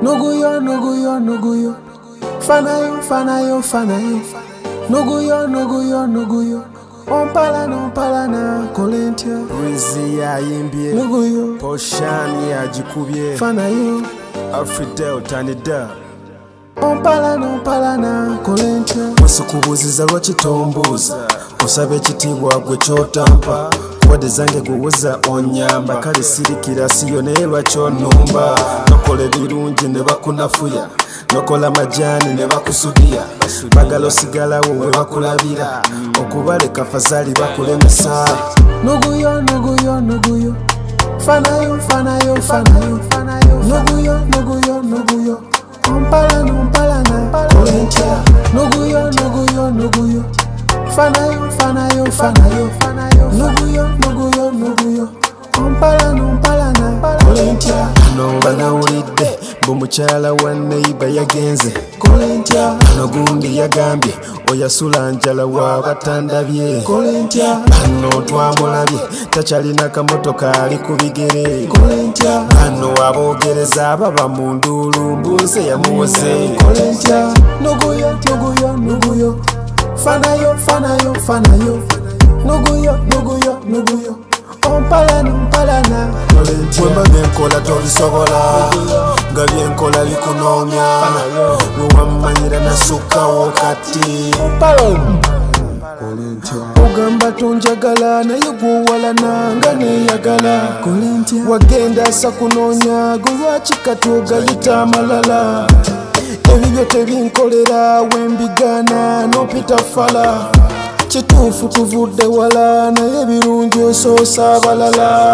Nnugu, fanayo, Nnugu, ompala na kolentia. Breezy yayimbye, Nnugu, Paul Shan yagikubye, fanayo, Alfredel Tanida. ompala na kolentia. Musukubuziza lwaki tombuuza, osaba ekitiibwa gwe kyotampa. Wadde zange guwuza onyamba, kale sirikira siyo naye lwaki onumba. Nokola ebirungi ne bakunafuya, nokola majaani ne bakusubiya. Bagala osigalawo we bakulabira, okubaleka fazali bakulemesa. Nnugu, fanayo, Nnugu, ompala na kolentia. Nnugu, fanayo, Nnugu, ompala na kolentia. No banawulidde bw'omukyala wa neiba yagenze Kolentia, no gundi yagambye oyasula njala w'abatandabye kolentia, bano twamulabye takyalina kamotoka ali ku bigere kolentia, bano aboogereza baba mu nduulu mbuze yamuwoze kolentia. Nnugu, fanayo, Nnugu, ompala na kolentia. bwemba byenkola tobisobola nga byenkola bikunoomya wewammanyira nasukkawo kati Ogamba tonjagala naye gwowalana nga neyagala. Wagenda asa kunoonya golwaki kati ogayita amalala. Ebibyo tebinkolera wembigaana nopita fala. Kituufu tuvudde wala naye ebirungi osoosa abalala.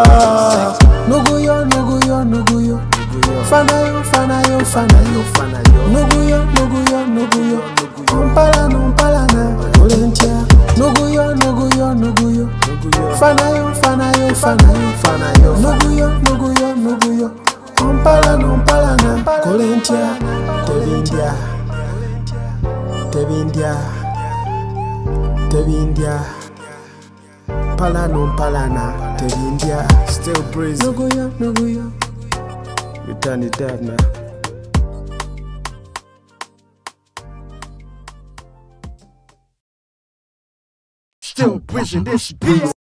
Nnugu, fanayo, Nnugu, ompala na kolentia. Nnugu, fanayo, Nnugu, ompala na kolentia. Tebindya palana tebindya StillBreezy Nnugu, you turn it up now. StillBreezy this beat.